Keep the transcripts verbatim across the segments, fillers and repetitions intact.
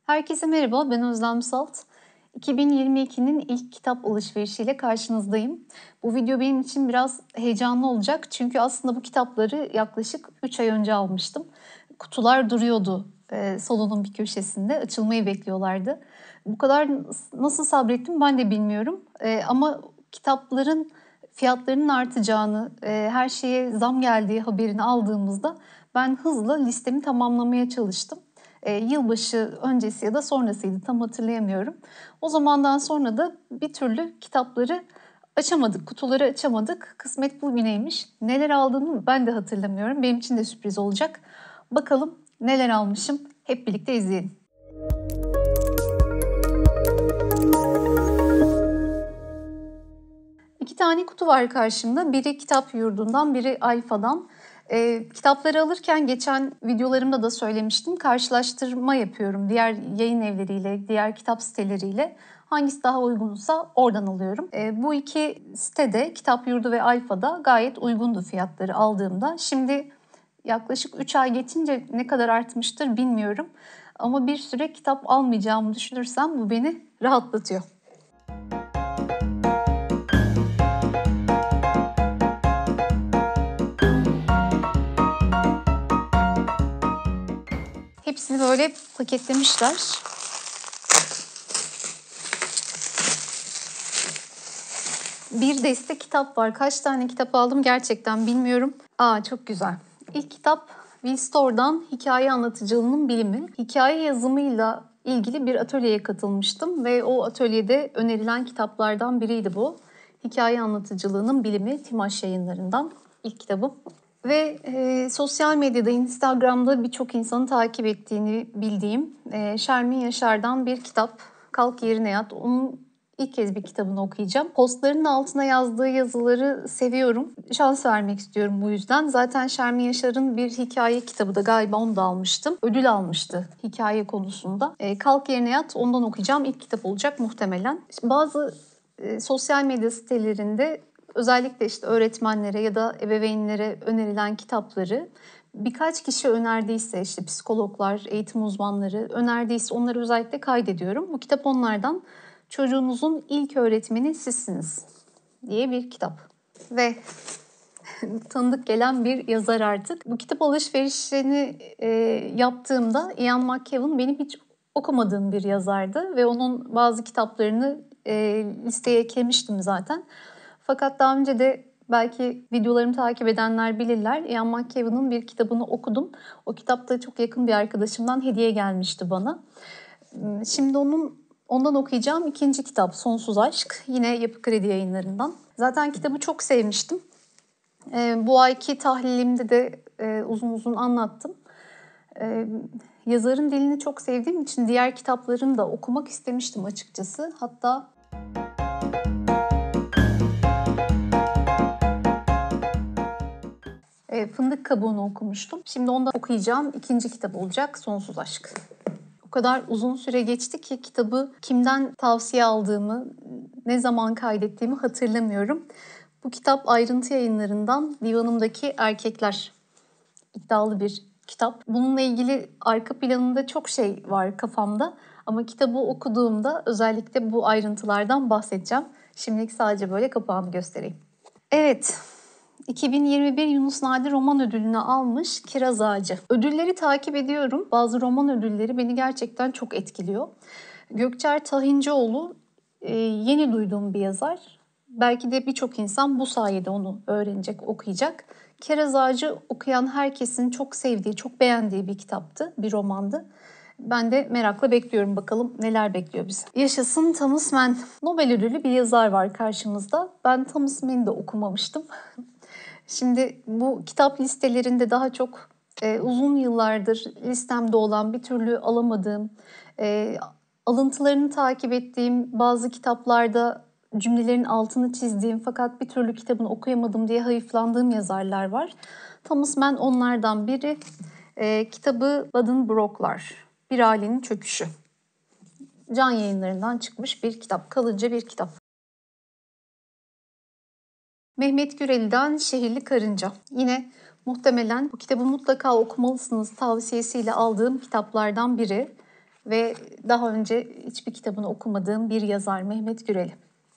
Herkese merhaba, ben Özlem Salt. iki bin yirmi ikinin ilk kitap alışverişiyle karşınızdayım. Bu video benim için biraz heyecanlı olacak çünkü aslında bu kitapları yaklaşık üç ay önce almıştım. Kutular duruyordu e, salonun bir köşesinde, açılmayı bekliyorlardı. Bu kadar nasıl sabrettim ben de bilmiyorum. E, ama kitapların fiyatlarının artacağını, e, her şeye zam geldiği haberini aldığımızda ben hızla listemi tamamlamaya çalıştım. E, yılbaşı öncesi ya da sonrasıydı, tam hatırlayamıyorum. O zamandan sonra da bir türlü kitapları açamadık, kutuları açamadık. Kısmet bugüneymiş. Neler aldığımı ben de hatırlamıyorum. Benim için de sürpriz olacak. Bakalım neler almışım, hep birlikte izleyelim. İki tane kutu var karşımda. Biri Kitap Yurdu'ndan, biri Alfa'dan. E, kitapları alırken geçen videolarımda da söylemiştim. Karşılaştırma yapıyorum diğer yayın evleriyle, diğer kitap siteleriyle. Hangisi daha uygunsa oradan alıyorum. E, bu iki sitede, Kitap Yurdu ve Alfa'da gayet uygundu fiyatları aldığımda. Şimdi yaklaşık üç ay geçince ne kadar artmıştır bilmiyorum. Ama bir süre kitap almayacağımı düşünürsem bu beni rahatlatıyor. Hepsini böyle paketlemişler. Bir deste kitap var. Kaç tane kitap aldım gerçekten bilmiyorum. Aa, çok güzel. İlk kitap Will Storr'dan Hikaye Anlatıcılığının Bilimi. Hikaye yazımıyla ilgili bir atölyeye katılmıştım ve o atölyede önerilen kitaplardan biriydi bu. Hikaye Anlatıcılığının Bilimi, Timaş Yayınları'ndan ilk kitabım. Ve e, sosyal medyada, Instagram'da birçok insanın takip ettiğini bildiğim e, Şermin Yaşar'dan bir kitap, Kalk Yerine Yat. Onun ilk kez bir kitabını okuyacağım. Postlarının altına yazdığı yazıları seviyorum. Şans vermek istiyorum bu yüzden. Zaten Şermin Yaşar'ın bir hikaye kitabı da galiba onu da almıştım. Ödül almıştı hikaye konusunda. E, Kalk Yerine Yat, ondan okuyacağım ilk kitap olacak muhtemelen. Bazı e, sosyal medya sitelerinde özellikle işte öğretmenlere ya da ebeveynlere önerilen kitapları birkaç kişi önerdiyse, işte psikologlar, eğitim uzmanları önerdiyse onları özellikle kaydediyorum. Bu kitap onlardan. Çocuğunuzun ilk öğretmeni sizsiniz diye bir kitap. Ve tanıdık gelen bir yazar artık. Bu kitap alışverişini e, yaptığımda Ian McKellen benim hiç okumadığım bir yazardı ve onun bazı kitaplarını e, listeye eklemiştim zaten. Fakat daha önce de belki videolarımı takip edenler bilirler. Ian McKellen'ın bir kitabını okudum. O kitap da çok yakın bir arkadaşımdan hediye gelmişti bana. Şimdi onun ondan okuyacağım ikinci kitap Sonsuz Aşk. Yine Yapı Kredi Yayınları'ndan. Zaten kitabı çok sevmiştim. E, bu ayki tahlilimde de e, uzun uzun anlattım. E, yazarın dilini çok sevdiğim için diğer kitaplarını da okumak istemiştim açıkçası. Hatta e, Fındık Kabuğu'nu okumuştum. Şimdi onu da okuyacağım ikinci kitap olacak Sonsuz Aşk. O kadar uzun süre geçti ki kitabı kimden tavsiye aldığımı, ne zaman kaydettiğimi hatırlamıyorum. Bu kitap Ayrıntı Yayınları'ndan Divanımdaki Erkekler. İddialı bir kitap. Bununla ilgili arka planında çok şey var kafamda. Ama kitabı okuduğumda özellikle bu ayrıntılardan bahsedeceğim. Şimdilik sadece böyle kapağını göstereyim. Evet, iki bin yirmi bir Yunus Nadi Roman Ödülünü almış Kiraz Ağacı. Ödülleri takip ediyorum. Bazı roman ödülleri beni gerçekten çok etkiliyor. Gökçer Tahincioğlu e, yeni duyduğum bir yazar. Belki de birçok insan bu sayede onu öğrenecek, okuyacak. Kiraz Ağacı okuyan herkesin çok sevdiği, çok beğendiği bir kitaptı, bir romandı. Ben de merakla bekliyorum, bakalım neler bekliyor bizi. Yaşasın Thomas Mann. Nobel ödüllü bir yazar var karşımızda. Ben Thomas Mann'i de okumamıştım. Şimdi bu kitap listelerinde daha çok e, uzun yıllardır listemde olan, bir türlü alamadığım, e, alıntılarını takip ettiğim, bazı kitaplarda cümlelerin altını çizdiğim fakat bir türlü kitabını okuyamadım diye hayıflandığım yazarlar var. Thomas Mann onlardan biri. E, kitabı Buddenbrooklar, Bir Ailenin Çöküşü. Can Yayınları'ndan çıkmış bir kitap, kalınca bir kitap. Mehmet Gürel'den Şehirli Karınca. Yine muhtemelen bu kitabı mutlaka okumalısınız tavsiyesiyle aldığım kitaplardan biri. ve daha önce hiçbir kitabını okumadığım bir yazar Mehmet Gürel'i.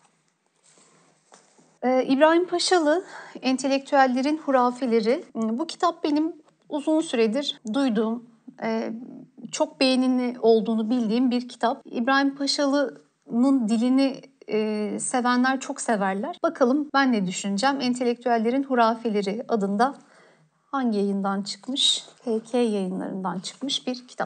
Ee, İbrahim Paşalı, Entelektüellerin Hurafeleri. Bu kitap benim uzun süredir duyduğum, e, çok beğenili olduğunu bildiğim bir kitap. İbrahim Paşalı'nın dilini e, sevenler çok severler. Bakalım ben ne düşüneceğim? Entelektüellerin Hurafeleri adında hangi yayından çıkmış? H K yayınlarından çıkmış bir kitap.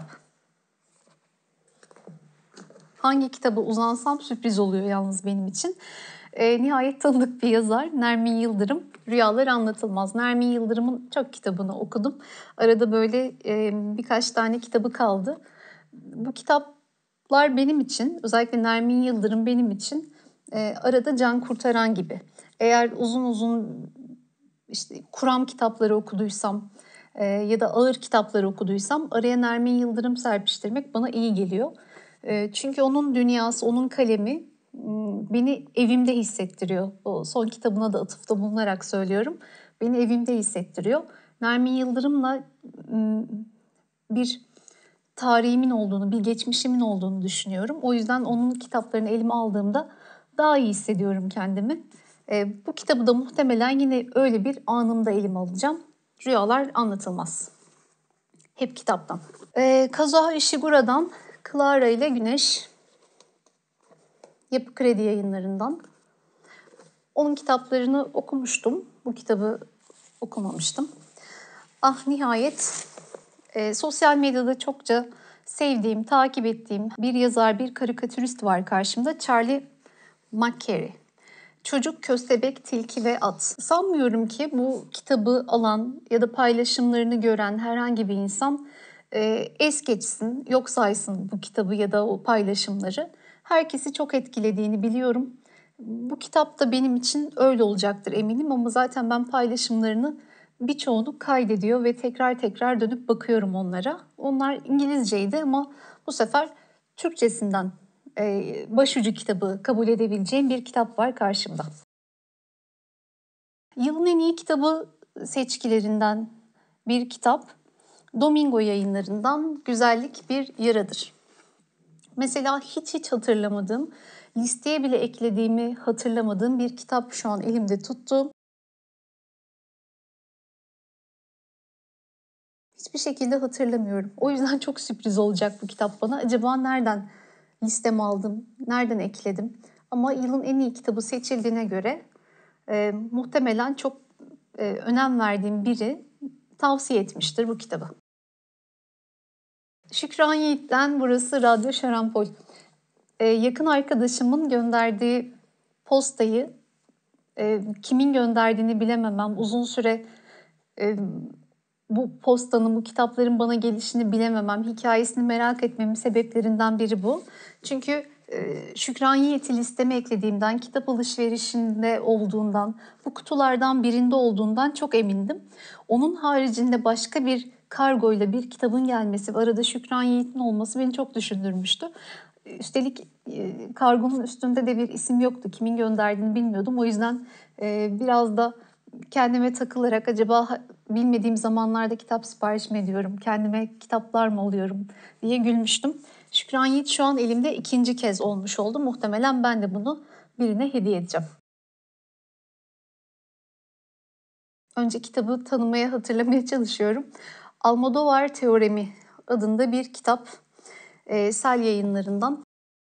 Hangi kitaba uzansam sürpriz oluyor yalnız benim için. E, nihayet tanıdık bir yazar Nermin Yıldırım. Rüyalar Anlatılmaz. Nermin Yıldırım'ın çok kitabını okudum. Arada böyle e, birkaç tane kitabı kaldı. Bu kitaplar benim için, özellikle Nermin Yıldırım benim için e, arada can kurtaran gibi. Eğer uzun uzun işte kuram kitapları okuduysam e, ya da ağır kitapları okuduysam araya Nermin Yıldırım serpiştirmek bana iyi geliyor. E, çünkü onun dünyası, onun kalemi beni evimde hissettiriyor. O son kitabına da atıfta bulunarak söylüyorum. Beni evimde hissettiriyor. Nermin Yıldırım'la bir tarihimin olduğunu, bir geçmişimin olduğunu düşünüyorum. O yüzden onun kitaplarını elime aldığımda daha iyi hissediyorum kendimi. E, bu kitabı da muhtemelen yine öyle bir anımda elime alacağım. Rüyalar Anlatılmaz. Hep kitaptan. E, Kazuo Ishigura'dan Clara ile Güneş. Yapı Kredi Yayınlarından. Onun kitaplarını okumuştum. Bu kitabı okumamıştım. Ah nihayet e, sosyal medyada çokça sevdiğim, takip ettiğim bir yazar, bir karikatürist var karşımda. Charlie McCarry. Çocuk, Köstebek, Tilki ve At. Sanmıyorum ki bu kitabı alan ya da paylaşımlarını gören herhangi bir insan e, es geçsin, yok saysın bu kitabı ya da o paylaşımları. Herkesi çok etkilediğini biliyorum. Bu kitap da benim için öyle olacaktır eminim ama zaten ben paylaşımlarını birçoğunu kaydediyor ve tekrar tekrar dönüp bakıyorum onlara. Onlar İngilizceydi ama bu sefer Türkçesinden e, başucu kitabı kabul edebileceğim bir kitap var karşımda. Yılın en iyi kitabı seçkilerinden bir kitap. Domingo Yayınlarından Güzellik Bir Yaradır. Mesela hiç hiç hatırlamadığım, listeye bile eklediğimi hatırlamadığım bir kitap şu an elimde tuttum. Hiçbir şekilde hatırlamıyorum. O yüzden çok sürpriz olacak bu kitap bana. Acaba nereden listeme aldım, nereden ekledim? Ama yılın en iyi kitabı seçildiğine göre e, muhtemelen çok e, önem verdiğim biri tavsiye etmiştir bu kitabı. Şükran Yiğit'ten burası Radyo Şarampol. E, yakın arkadaşımın gönderdiği postayı e, kimin gönderdiğini bilememem. Uzun süre e, bu postanın, bu kitapların bana gelişini bilememem, hikayesini merak etmemin sebeplerinden biri bu. Çünkü e, Şükran Yiğit'i listeme eklediğimden, kitap alışverişinde olduğundan, bu kutulardan birinde olduğundan çok emindim. Onun haricinde başka bir kargoyla bir kitabın gelmesi ve arada Şükran Yiğit'in olması beni çok düşündürmüştü. Üstelik e, kargonun üstünde de bir isim yoktu. Kimin gönderdiğini bilmiyordum. O yüzden e, biraz da kendime takılarak acaba bilmediğim zamanlarda kitap sipariş mi ediyorum, kendime kitaplar mı alıyorum diye gülmüştüm. Şükran Yiğit şu an elimde ikinci kez olmuş oldu. Muhtemelen ben de bunu birine hediye edeceğim. Önce kitabı tanımaya, hatırlamaya çalışıyorum. Almodovar Teoremi adında bir kitap. E, Sel Yayınlarından.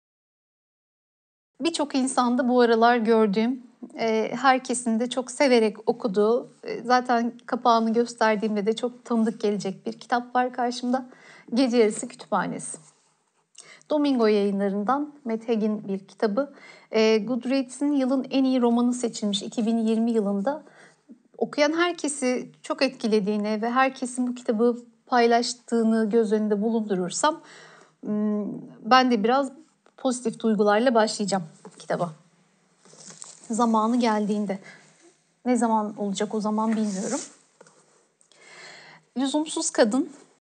Birçok insanda bu aralar gördüğüm, e, herkesin de çok severek okuduğu, e, zaten kapağını gösterdiğimde de çok tanıdık gelecek bir kitap var karşımda. Gece Yarısı Kütüphanesi. Domingo Yayınlarından Matt Haig'in bir kitabı. E, Goodreads'in yılın en iyi romanı seçilmiş iki bin yirmi yılında. Okuyan herkesi çok etkilediğini ve herkesin bu kitabı paylaştığını göz önünde bulundurursam ben de biraz pozitif duygularla başlayacağım kitaba. Zamanı geldiğinde. Ne zaman olacak o zaman bilmiyorum. Lüzumsuz Kadın.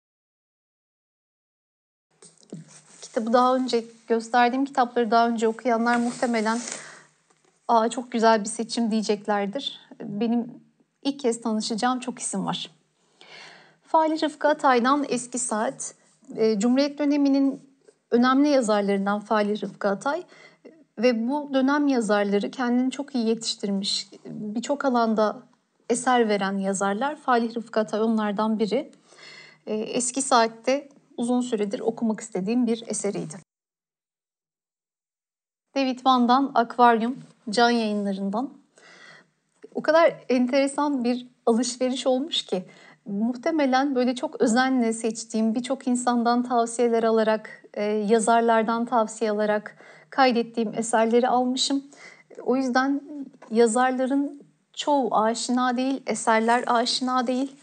Kitabı daha önce, gösterdiğim kitapları daha önce okuyanlar muhtemelen "Aa, çok güzel bir seçim" diyeceklerdir. Benim ilk kez tanışacağım çok isim var. Fahri Rıfkı Atay'dan Eski Saat. Cumhuriyet döneminin önemli yazarlarından Falih Rıfkı Atay ve bu dönem yazarları kendini çok iyi yetiştirmiş, birçok alanda eser veren yazarlar. Falih Rıfkı Atay onlardan biri. Eski Saat'te uzun süredir okumak istediğim bir eseriydi. David Van'dan Akvaryum, Can Yayınları'ndan. O kadar enteresan bir alışveriş olmuş ki muhtemelen böyle çok özenle seçtiğim, birçok insandan tavsiyeler alarak, e, yazarlardan tavsiye alarak kaydettiğim eserleri almışım. O yüzden yazarların çoğu aşina değil, eserler aşina değil.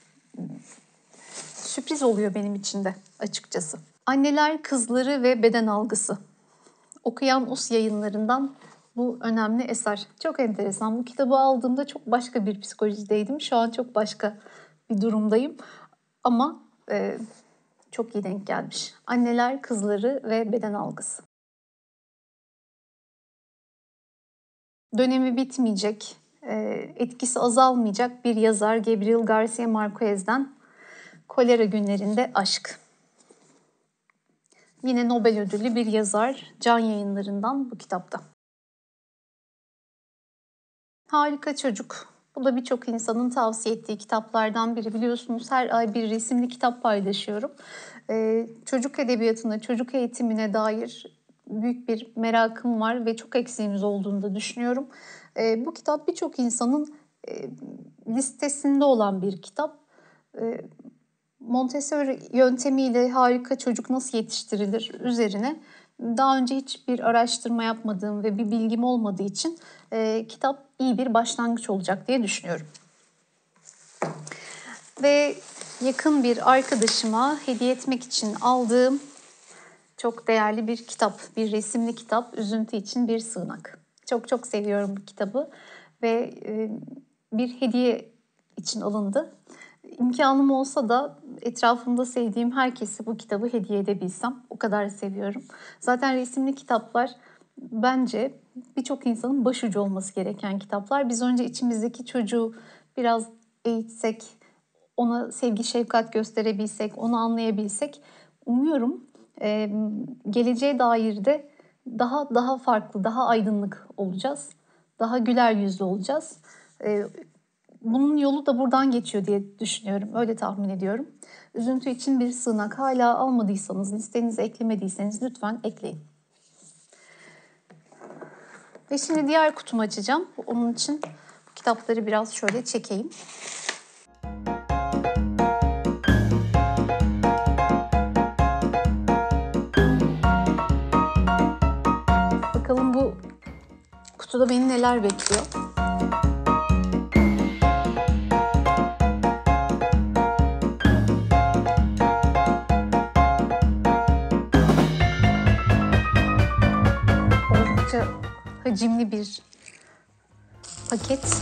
Sürpriz oluyor benim için de açıkçası. Anneler, Kızları ve Beden Algısı. Okuyan Us Yayınları'ndan bu önemli eser. Çok enteresan. Bu kitabı aldığımda çok başka bir psikolojideydim. Şu an çok başka bir durumdayım. Ama e, çok iyi denk gelmiş. Anneler, Kızları ve Beden Algısı. Dönemi bitmeyecek, e, etkisi azalmayacak bir yazar Gabriel Garcia Marquez'den Kolera Günlerinde Aşk. Yine Nobel ödüllü bir yazar Can Yayınları'ndan bu kitapta. Harika Çocuk. Bu da birçok insanın tavsiye ettiği kitaplardan biri. Biliyorsunuz her ay bir resimli kitap paylaşıyorum. Ee, çocuk edebiyatına, çocuk eğitimine dair büyük bir merakım var ve çok eksiğimiz olduğunu da düşünüyorum. Ee, bu kitap birçok insanın e, listesinde olan bir kitap. Ee, Montessori yöntemiyle harika çocuk nasıl yetiştirilir üzerine daha önce hiçbir araştırma yapmadığım ve bir bilgim olmadığı için e, kitap iyi bir başlangıç olacak diye düşünüyorum. Ve yakın bir arkadaşıma hediye etmek için aldığım çok değerli bir kitap, bir resimli kitap, Üzüntü için Bir Sığınak. Çok çok seviyorum bu kitabı ve e, bir hediye için alındı. İmkanım olsa da etrafımda sevdiğim herkese bu kitabı hediye edebilsem o kadar seviyorum. Zaten resimli kitaplar bence birçok insanın başucu olması gereken kitaplar. Biz önce içimizdeki çocuğu biraz eğitsek, ona sevgi şefkat gösterebilsek, onu anlayabilsek umuyorum e, geleceğe dair de daha daha farklı, daha aydınlık olacağız. Daha güler yüzlü olacağız. E, Bunun yolu da buradan geçiyor diye düşünüyorum. Öyle tahmin ediyorum. Üzüntü için Bir Sığınak. Hala almadıysanız, listenize eklemediyseniz lütfen ekleyin. Ve şimdi diğer kutumu açacağım. Onun için bu kitapları biraz şöyle çekeyim. Bakalım bu kutuda beni neler bekliyor. Hacimli bir paket.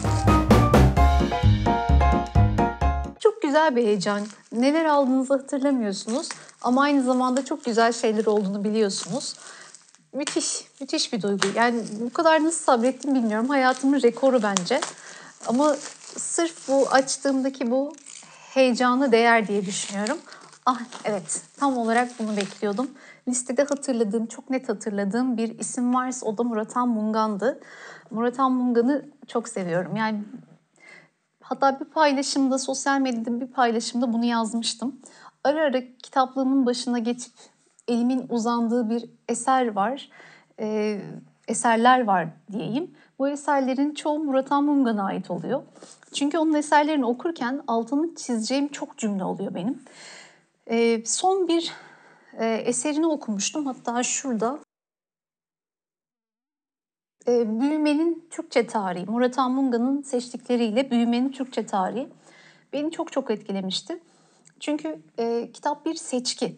Çok güzel bir heyecan. Neler aldığınızı hatırlamıyorsunuz ama aynı zamanda çok güzel şeyler olduğunu biliyorsunuz. Müthiş, müthiş bir duygu. Yani bu kadar nasıl sabrettim bilmiyorum. Hayatımın rekoru bence. Ama sırf bu açtığımdaki bu heyecanı değer diye düşünüyorum. Ah evet, tam olarak bunu bekliyordum. Listede hatırladığım, çok net hatırladığım bir isim varsa o da Murathan Mungan'dı. Murathan Mungan'ı çok seviyorum. Yani hatta bir paylaşımda, sosyal medyada bir paylaşımda bunu yazmıştım. Ara ara kitaplığımın başına geçip elimin uzandığı bir eser var. Ee, eserler var diyeyim. Bu eserlerin çoğu Murathan Mungan'a ait oluyor. Çünkü onun eserlerini okurken altını çizeceğim çok cümle oluyor benim. Ee, son bir e, eserini okumuştum. Hatta şurada. E, Büyümenin Türkçe Tarihi. Murathan Mungan'ın seçtikleriyle Büyümenin Türkçe Tarihi. Beni çok çok etkilemişti. Çünkü e, kitap bir seçki.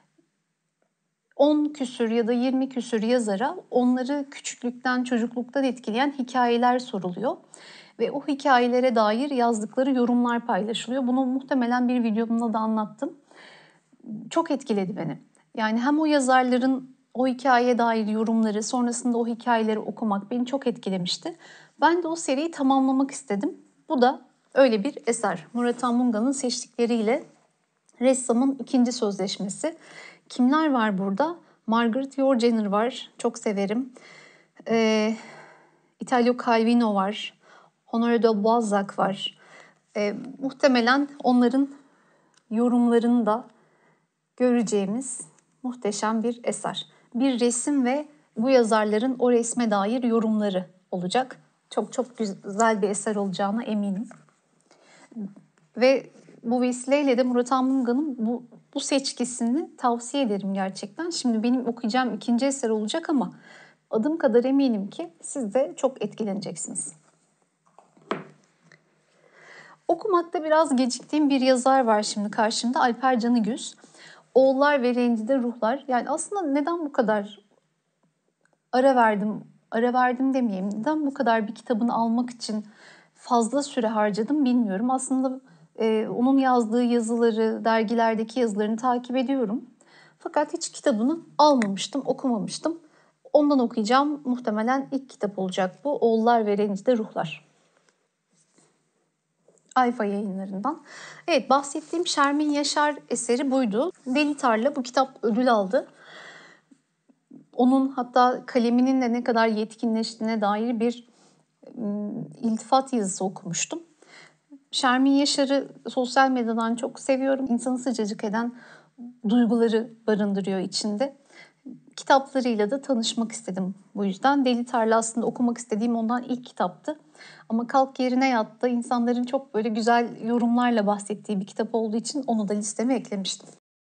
on küsür ya da yirmi küsür yazara onları küçüklükten, çocukluktan etkileyen hikayeler soruluyor. Ve o hikayelere dair yazdıkları yorumlar paylaşılıyor. Bunu muhtemelen bir videomda da anlattım. Çok etkiledi beni. Yani hem o yazarların o hikayeye dair yorumları, sonrasında o hikayeleri okumak beni çok etkilemişti. Ben de o seriyi tamamlamak istedim. Bu da öyle bir eser. Murathan Mungan'ın seçtikleriyle Ressamın ikinci Sözleşmesi. Kimler var burada? Margaret Yorgener var. Çok severim. Ee, Italo Calvino var. Honoré de Balzac var. Ee, muhtemelen onların yorumlarını da göreceğimiz muhteşem bir eser. Bir resim ve bu yazarların o resme dair yorumları olacak. Çok çok güzel bir eser olacağına eminim. Ve bu vesileyle de Murat Anmungan'ın bu, bu seçkisini tavsiye ederim gerçekten. Şimdi benim okuyacağım ikinci eser olacak ama adım kadar eminim ki siz de çok etkileneceksiniz. Okumakta biraz geciktiğim bir yazar var şimdi karşımda. Alper Canıgüz. Oğullar ve Rencide Ruhlar. Yani aslında neden bu kadar ara verdim, ara verdim demeyeyim. Neden bu kadar bir kitabını almak için fazla süre harcadım bilmiyorum. Aslında e, onun yazdığı yazıları, dergilerdeki yazılarını takip ediyorum. Fakat hiç kitabını almamıştım, okumamıştım. Ondan okuyacağım muhtemelen ilk kitap olacak bu. Oğullar ve Rencide Ruhlar. Ayfa Yayınları'ndan. Evet, bahsettiğim Şermin Yaşar eseri buydu. Deli Tarla bu kitap ödül aldı. Onun hatta kaleminin de ne kadar yetkinleştiğine dair bir iltifat yazısı okumuştum. Şermin Yaşar'ı sosyal medyadan çok seviyorum. İnsanı sıcacık eden duyguları barındırıyor içinde. Kitaplarıyla da tanışmak istedim bu yüzden. Deli Tarla aslında okumak istediğim ondan ilk kitaptı. Ama Kalk Yerine Yat'ta insanların çok böyle güzel yorumlarla bahsettiği bir kitap olduğu için onu da listeme eklemiştim.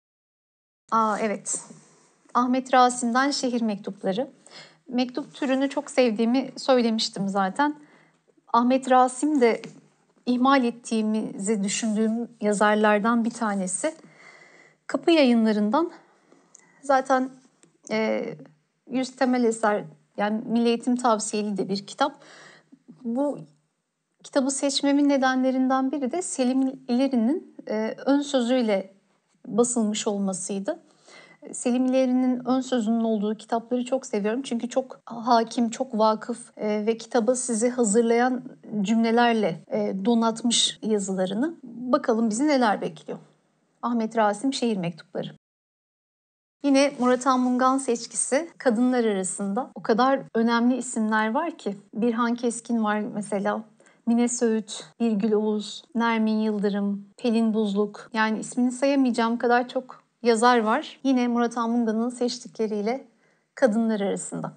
Aa evet. Ahmet Rasim'den Şehir Mektupları. Mektup türünü çok sevdiğimi söylemiştim zaten. Ahmet Rasim de ihmal ettiğimizi düşündüğüm yazarlardan bir tanesi. Kapı Yayınları'ndan zaten e, yüz temel eser, yani Milli Eğitim tavsiyeli de bir kitap. Bu kitabı seçmemin nedenlerinden biri de Selim İleri'nin e, ön sözüyle basılmış olmasıydı. Selim İleri'nin ön sözünün olduğu kitapları çok seviyorum. Çünkü çok hakim, çok vakıf e, ve kitabı sizi hazırlayan cümlelerle e, donatmış yazılarını. Bakalım bizi neler bekliyor. Ahmet Rasim Şehir Mektupları. Yine Murat Anmungan seçkisi kadınlar arasında o kadar önemli isimler var ki. Birhan Keskin var mesela. Mine Söğüt, Birgül Oğuz, Nermin Yıldırım, Pelin Buzluk. Yani ismini sayamayacağım kadar çok yazar var. Yine Murat Anmungan'ın seçtikleriyle kadınlar arasında.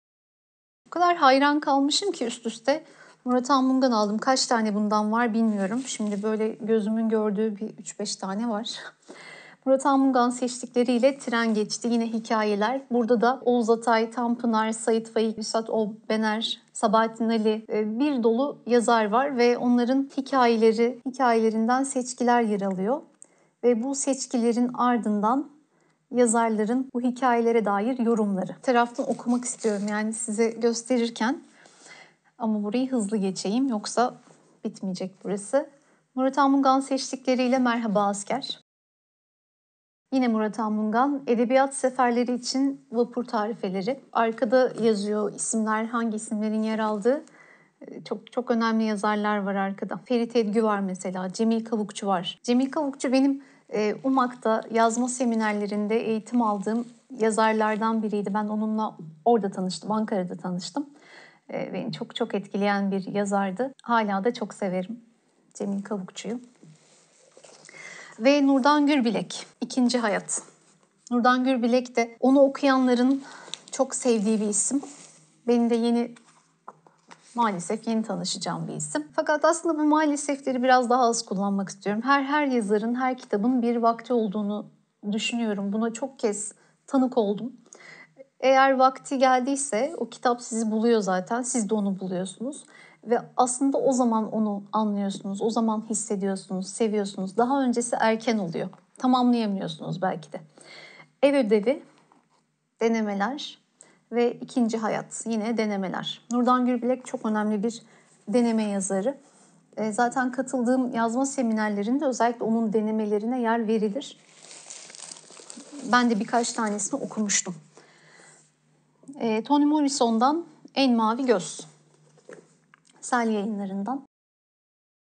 O kadar hayran kalmışım ki üst üste Murat Anmungan aldım. Kaç tane bundan var bilmiyorum. Şimdi böyle gözümün gördüğü bir üç beş tane var. Murat Anmungan seçtikleriyle tren geçti. Yine hikayeler. Burada da Oğuz Atay, Tanpınar, Sait Faik, Vüsat Obener, Sabahattin Ali bir dolu yazar var ve onların hikayeleri, hikayelerinden seçkiler yer alıyor. Ve bu seçkilerin ardından yazarların bu hikayelere dair yorumları. Bir taraftan okumak istiyorum yani size gösterirken. Ama burayı hızlı geçeyim yoksa bitmeyecek burası. Murat Anmungan seçtikleriyle Merhaba Asker. Yine Murat Anmungan, edebiyat seferleri için vapur tarifeleri. Arkada yazıyor isimler, hangi isimlerin yer aldığı. Çok çok önemli yazarlar var arkada. Ferit Edgü var mesela, Cemil Kavukçu var. Cemil Kavukçu benim e, UMAK'ta yazma seminerlerinde eğitim aldığım yazarlardan biriydi. Ben onunla orada tanıştım, Ankara'da tanıştım. E, beni çok çok etkileyen bir yazardı. Hala da çok severim Cemil Kavukçu'yu. Ve Nurdan Gürbilek, İkinci Hayat. Nurdan Gürbilek de onu okuyanların çok sevdiği bir isim. Benim de yeni, maalesef yeni tanışacağım bir isim. Fakat aslında bu maalesefleri biraz daha az kullanmak istiyorum. Her her yazarın, her kitabın bir vakti olduğunu düşünüyorum. Buna çok kez tanık oldum. Eğer vakti geldiyse o kitap sizi buluyor zaten. Siz de onu buluyorsunuz. Ve aslında o zaman onu anlıyorsunuz. O zaman hissediyorsunuz, seviyorsunuz. Daha öncesi erken oluyor. Tamamlayamıyorsunuz belki de. Ev ödevi, denemeler ve ikinci hayat. Yine denemeler. Nurdan Gürbilek çok önemli bir deneme yazarı. Zaten katıldığım yazma seminerlerinde özellikle onun denemelerine yer verilir. Ben de birkaç tanesini okumuştum. E, Toni Morrison'dan En Mavi Göz. Sel Yayınları'ndan.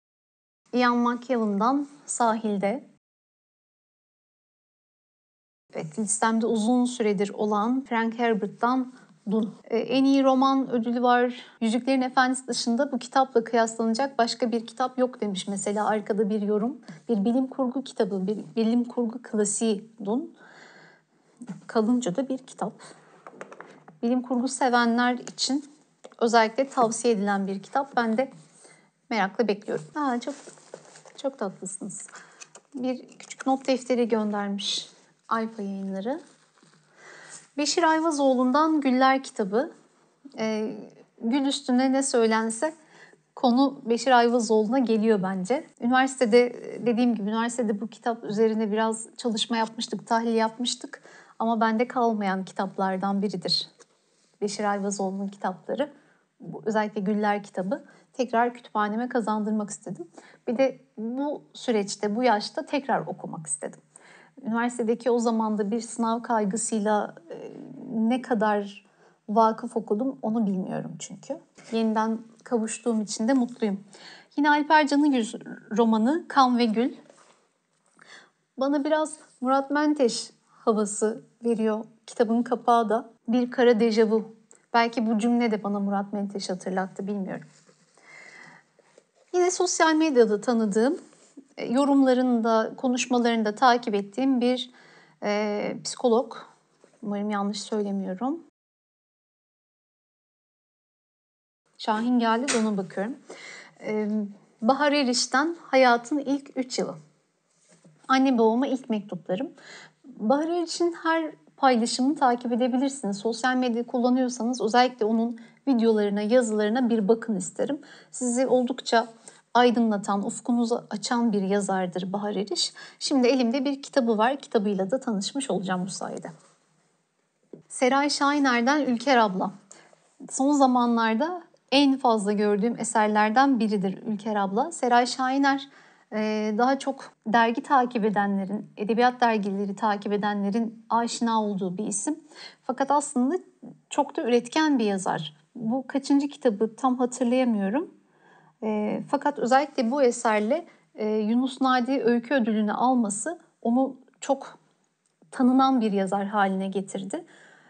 Ian McKellen'dan Sahilde. Evet, listemde uzun süredir olan Frank Herbert'tan Dune. Ee, en iyi roman ödülü var. Yüzüklerin Efendisi dışında bu kitapla kıyaslanacak başka bir kitap yok demiş mesela arkada bir yorum. Bir bilim kurgu kitabı, bir bilim kurgu klasiği Dune. Kalınca da bir kitap. Bilim kurgu sevenler için özellikle tavsiye edilen bir kitap. Ben de merakla bekliyorum. Aa, çok çok tatlısınız. Bir küçük not defteri göndermiş Alfa Yayınları. Beşir Ayvazoğlu'ndan Güller kitabı. Ee, gül üstüne ne söylense konu Beşir Ayvazoğlu'na geliyor bence. Üniversitede, dediğim gibi üniversitede bu kitap üzerine biraz çalışma yapmıştık, tahlil yapmıştık. Ama bende kalmayan kitaplardan biridir Beşir Ayvazoğlu'nun kitapları. Özellikle Güller kitabı. Tekrar kütüphaneme kazandırmak istedim. Bir de bu süreçte, bu yaşta tekrar okumak istedim. Üniversitedeki o zamanda bir sınav kaygısıyla ne kadar vakıf okudum onu bilmiyorum çünkü. Yeniden kavuştuğum için de mutluyum. Yine Alper Canıgüz romanı Kan ve Gül. Bana biraz Murat Menteş havası veriyor kitabın kapağı da. Bir kara dejavu. Belki bu cümle de bana Murat Menteş hatırlattı, bilmiyorum. Yine sosyal medyada tanıdığım, yorumlarını da, konuşmalarını da takip ettiğim bir e, psikolog. Umarım yanlış söylemiyorum. Şahin geldi, ona bakıyorum. Ee, Bahar Eriş'ten Hayatın İlk Üç Yılı. Anne babama ilk mektuplarım. Bahar Eriş'in her paylaşımını takip edebilirsiniz. Sosyal medya kullanıyorsanız özellikle onun videolarına, yazılarına bir bakın isterim. Sizi oldukça aydınlatan, ufkunuzu açan bir yazardır Bahar Eriş. Şimdi elimde bir kitabı var. Kitabıyla da tanışmış olacağım bu sayede. Seray Şahiner'den Ülker Abla. Son zamanlarda en fazla gördüğüm eserlerden biridir Ülker Abla. Seray Şahiner daha çok dergi takip edenlerin, edebiyat dergileri takip edenlerin aşina olduğu bir isim. Fakat aslında çok da üretken bir yazar. Bu kaçıncı kitabı tam hatırlayamıyorum. Fakat özellikle bu eserle Yunus Nadi Öykü Ödülünü alması onu çok tanınan bir yazar haline getirdi.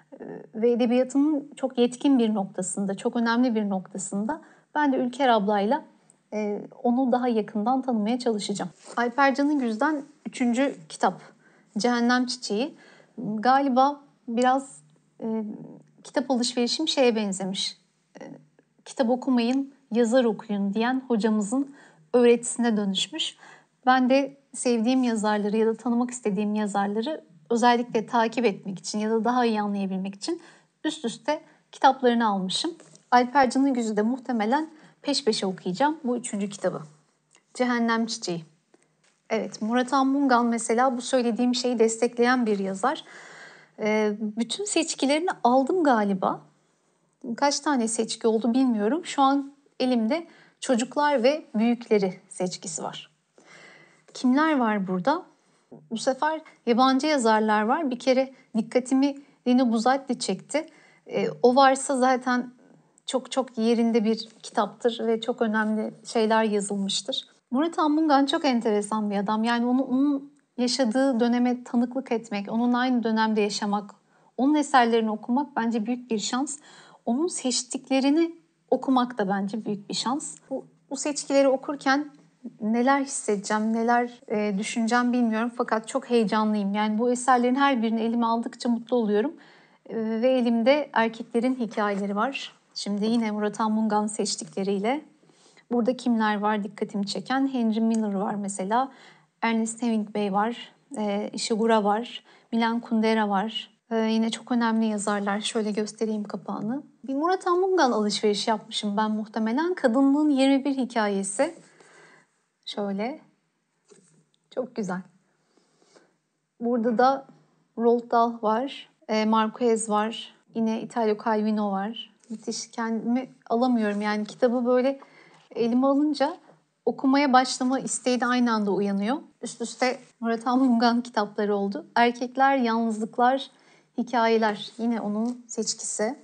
Ve edebiyatının çok yetkin bir noktasında, çok önemli bir noktasında ben de Ülker ablayla e, onu daha yakından tanımaya çalışacağım. Alper Canıgüz'den üçüncü kitap Cehennem Çiçeği. Galiba biraz e, kitap alışverişim şeye benzemiş. E, kitap okumayın, yazar okuyun diyen hocamızın öğretisine dönüşmüş. Ben de sevdiğim yazarları ya da tanımak istediğim yazarları özellikle takip etmek için ya da daha iyi anlayabilmek için üst üste kitaplarını almışım. Alper Canıgüz'ü de muhtemelen peş peşe okuyacağım bu üçüncü kitabı. Cehennem Çiçeği. Evet, Murat Anmungan mesela bu söylediğim şeyi destekleyen bir yazar. Ee, bütün seçkilerini aldım galiba. Kaç tane seçki oldu bilmiyorum. Şu an elimde Çocuklar ve Büyükleri seçkisi var. Kimler var burada? Bu sefer yabancı yazarlar var. Bir kere dikkatimi Lino Buzzati çekti. E, o varsa zaten çok çok yerinde bir kitaptır ve çok önemli şeyler yazılmıştır. Murat Anmungan çok enteresan bir adam. Yani onu, onun yaşadığı döneme tanıklık etmek, onun aynı dönemde yaşamak, onun eserlerini okumak bence büyük bir şans. Onun seçtiklerini okumak da bence büyük bir şans. Bu, bu seçkileri okurken neler hissedeceğim, neler e, düşüneceğim bilmiyorum fakat çok heyecanlıyım. Yani bu eserlerin her birini elime aldıkça mutlu oluyorum. E, ve elimde erkeklerin hikayeleri var. Şimdi yine Murat Anmungan seçtikleriyle. Burada kimler var dikkatimi çeken? Henry Miller var mesela. Ernest Hemingway var. E, Ishiguro var. Milan Kundera var. E, yine çok önemli yazarlar. Şöyle göstereyim kapağını. Bir Murat Anmungan alışveriş yapmışım ben muhtemelen. Kadınlığın yirmi bir hikayesi. Şöyle. Çok güzel. Burada da Roald Dahl var. E, Marquez var. Yine Italo Calvino var. Müthiş. Kendimi alamıyorum. Yani kitabı böyle elime alınca okumaya başlama isteği de aynı anda uyanıyor. Üst üste Murat Anmungan kitapları oldu. Erkekler, Yalnızlıklar, Hikayeler. Yine onun seçkisi.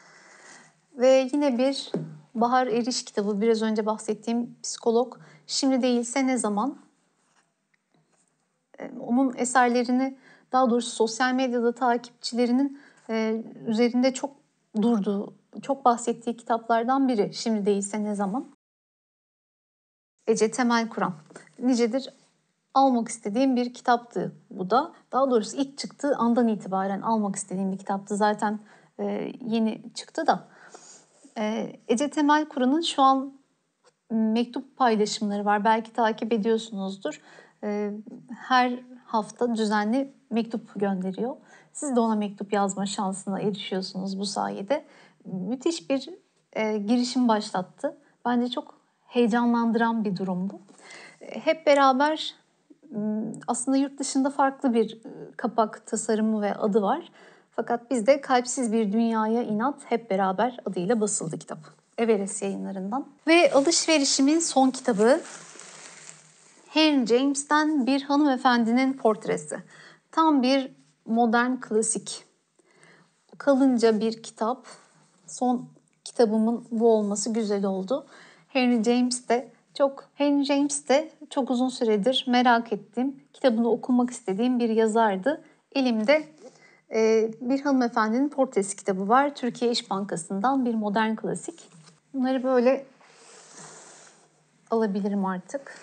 Ve yine bir Bahar Eriş kitabı. Biraz önce bahsettiğim psikolog. Şimdi değilse ne zaman? Onun eserlerini daha doğrusu sosyal medyada takipçilerinin e, üzerinde çok durduğu, çok bahsettiği kitaplardan biri. Şimdi değilse ne zaman? Ece Temel Kur'an. Nicedir almak istediğim bir kitaptı bu da. Daha doğrusu ilk çıktığı andan itibaren almak istediğim bir kitaptı. Zaten e, yeni çıktı da. E, Ece Temel Kur'an'ın şu an mektup paylaşımları var. Belki takip ediyorsunuzdur. E, her hafta düzenli mektup gönderiyor. Siz de ona mektup yazma şansına erişiyorsunuz bu sayede. Müthiş bir e, girişim başlattı. Bence çok heyecanlandıran bir durum bu. E, hep beraber aslında yurt dışında farklı bir kapak tasarımı ve adı var. Fakat bizde Kalpsiz Bir Dünyaya İnat Hep Beraber adıyla basıldı kitap. Everest Yayınlarından. Ve alışverişimin son kitabı Henry James'ten Bir Hanımefendinin Portresi. Tam bir modern klasik. Kalınca bir kitap. Son kitabımın bu olması güzel oldu. Henry James de çok Henry James de çok uzun süredir merak ettiğim, kitabını okumak istediğim bir yazardı. Elimde e, Bir Hanımefendinin Portresi kitabı var. Türkiye İş Bankası'ndan bir modern klasik. Bunları böyle alabilirim artık.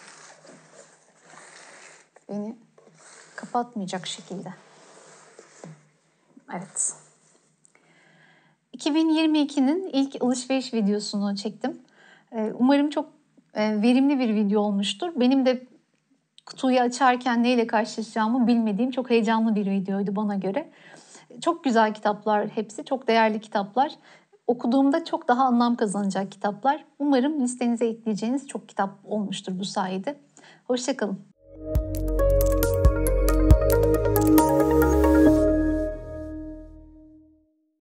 Beni kapatmayacak şekilde. Evet. iki bin yirmi ikinin ilk alışveriş videosunu çektim. Umarım çok verimli bir video olmuştur. Benim de kutuyu açarken neyle karşılaşacağımı bilmediğim çok heyecanlı bir videoydu bana göre. Çok güzel kitaplar hepsi, çok değerli kitaplar. Okuduğumda çok daha anlam kazanacak kitaplar. Umarım listenize ekleyeceğiniz çok kitap olmuştur bu sayede. Hoşça kalın.